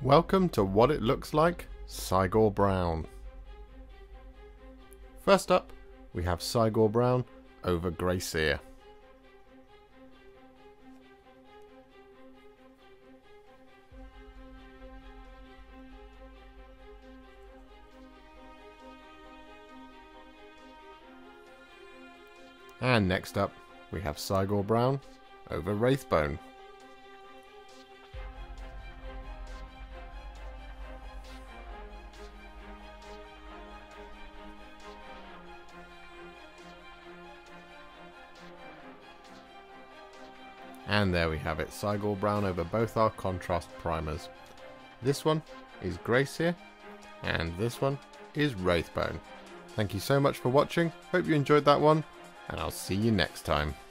Welcome to what it looks like, Cygor Brown. First up, we have Cygor Brown over Grey Seer. And next up, we have Cygor Brown over Wraithbone. And there we have it, Cygor Brown over both our contrast primers. This one is Grey Seer, and this one is Wraithbone. Thank you so much for watching, hope you enjoyed that one, and I'll see you next time.